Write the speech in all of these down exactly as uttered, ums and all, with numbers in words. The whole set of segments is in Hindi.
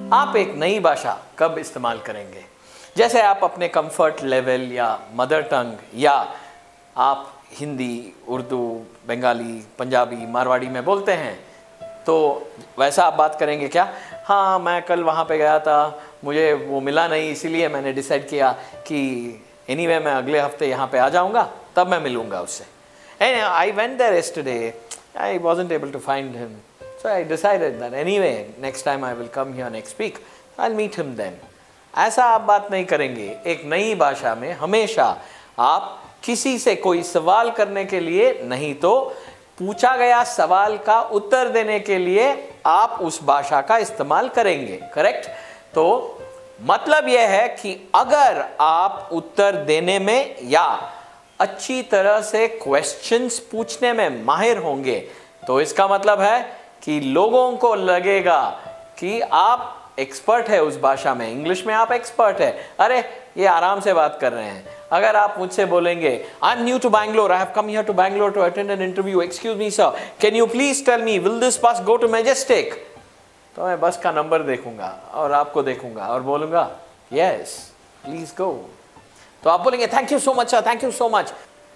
आप एक नई भाषा कब इस्तेमाल करेंगे? जैसे आप अपने कंफर्ट लेवल या मदर टंग या आप हिंदी, उर्दू, बंगाली, पंजाबी, मारवाड़ी में बोलते हैं, तो वैसा आप बात करेंगे क्या? हाँ, मैं कल वहाँ पे गया था, मुझे वो मिला नहीं, इसीलिए मैंने डिसाइड किया कि एनीवे मैं अगले हफ्ते यहाँ पे आ जाऊँगा, तब मैं मिलूँगा उससे। And I went there yesterday, I wasn't able to find him, so I decided that anyway next time I will come here next week, I will meet him then. ऐसा आप बात नहीं करेंगे। एक नई भाषा में हमेशा आप किसी से कोई सवाल करने के लिए नहीं तो पूछा गया सवाल का उत्तर देने के लिए आप उस भाषा का इस्तेमाल करेंगे, करेक्ट? तो मतलब यह है कि अगर आप उत्तर देने में या अच्छी तरह से क्वेश्चंस पूछने में माहिर होंगे तो इसका मतलब है कि लोगों को लगेगा कि आप एक्सपर्ट है उस भाषा में। इंग्लिश में आप एक्सपर्ट है, अरे ये आराम से बात कर रहे हैं। अगर आप मुझसे बोलेंगे I am new to Bangalore, I have come here to Bangalore to attend an interview, excuse me sir, can you please tell me will this bus go to majestic? तो मैं बस का नंबर देखूंगा और आपको देखूंगा और बोलूंगा यस प्लीज गो। तो आप बोलेंगे thank you so much sir, thank you so much.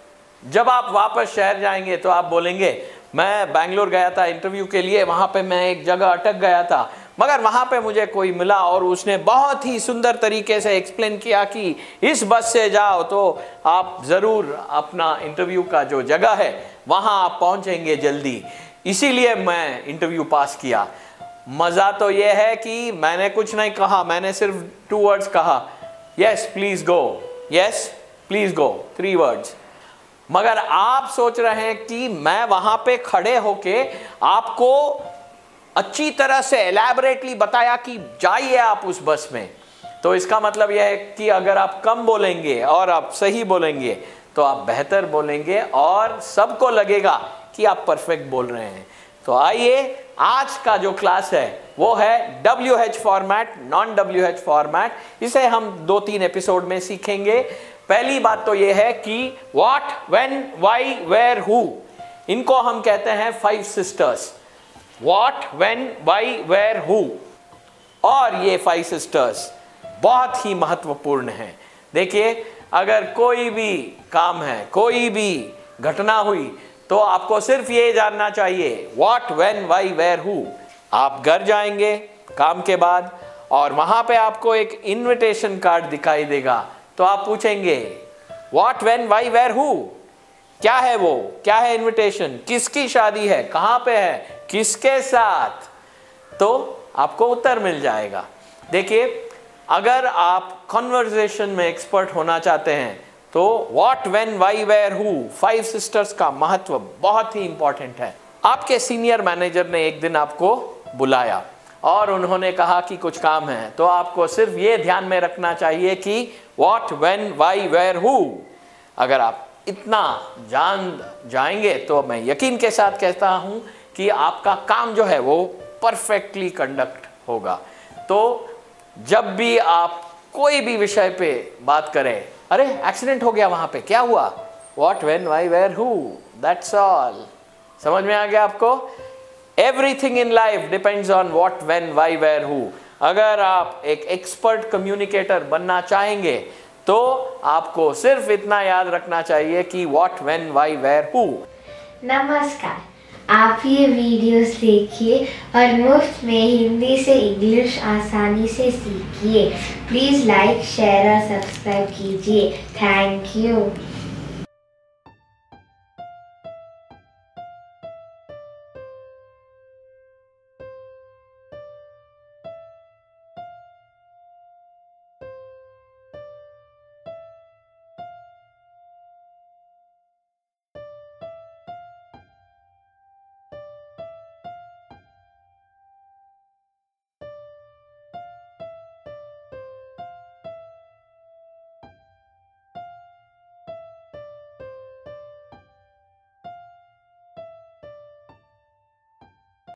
जब आप वापस शहर जाएंगे तो आप बोलेंगे मैं बैंगलोर गया था इंटरव्यू के लिए, वहां पे मैं एक जगह अटक गया था, मगर वहां पे मुझे कोई मिला और उसने बहुत ही सुंदर तरीके से एक्सप्लेन किया कि इस बस से जाओ तो आप ज़रूर अपना इंटरव्यू का जो जगह है वहां आप पहुंचेंगे जल्दी, इसीलिए मैं इंटरव्यू पास किया। मज़ा तो यह है कि मैंने कुछ नहीं कहा, मैंने सिर्फ टू वर्ड्स कहा, yes please go, yes please go, three words. मगर आप सोच रहे हैं कि मैं वहां पे खड़े होके आपको अच्छी तरह से एलैबोरेटली बताया कि जाइए आप उस बस में। तो इसका मतलब यह है कि अगर आप कम बोलेंगे और आप सही बोलेंगे तो आप बेहतर बोलेंगे और सबको लगेगा कि आप परफेक्ट बोल रहे हैं। तो आइए, आज का जो क्लास है वो है W H format, non W H format. इसे हम दो तीन एपिसोड में सीखेंगे। पहली बात तो ये है कि what, when, why, where, who, इनको हम कहते हैं five sisters. What, when, why, where, who, और ये फाइव सिस्टर्स बहुत ही महत्वपूर्ण हैं। देखिए, अगर कोई भी काम है, कोई भी घटना हुई, तो आपको सिर्फ ये जानना चाहिए what, when, why, where, who. आप घर जाएंगे काम के बाद और वहां पे आपको एक इनविटेशन कार्ड दिखाई देगा, तो आप पूछेंगे what, when, why, where, who, क्या है वो, क्या है इनविटेशन, किसकी शादी है, कहां पे है, किसके साथ, तो आपको उत्तर मिल जाएगा। देखिए, अगर आप कन्वर्सेशन में एक्सपर्ट होना चाहते हैं तो what, when, why, where, who, five sisters का महत्व बहुत ही इंपॉर्टेंट है। आपके सीनियर मैनेजर ने एक दिन आपको बुलाया और उन्होंने कहा कि कुछ काम है, तो आपको सिर्फ ये ध्यान में रखना चाहिए कि what, when, why, where, who. अगर आप इतना जान जाएंगे तो मैं यकीन के साथ कहता हूं कि आपका काम जो है वो परफेक्टली कंडक्ट होगा। तो जब भी आप कोई भी विषय पे बात करें, अरे एक्सीडेंट हो गया वहां पे, क्या हुआ, what, when, why, where, who, that's all. समझ में आ गया आपको? Everything in life depends on what, when, why, where, who. अगर आप एक एक्सपर्ट कम्युनिकेटर बनना चाहेंगे तो आपको सिर्फ इतना याद रखना चाहिए कि what, when, why, where, who. नमस्कार, आप ये वीडियोस देखिए और मुफ्त में हिंदी से इंग्लिश आसानी से सीखिए। प्लीज़ लाइक, शेयर और सब्सक्राइब कीजिए। Thank you.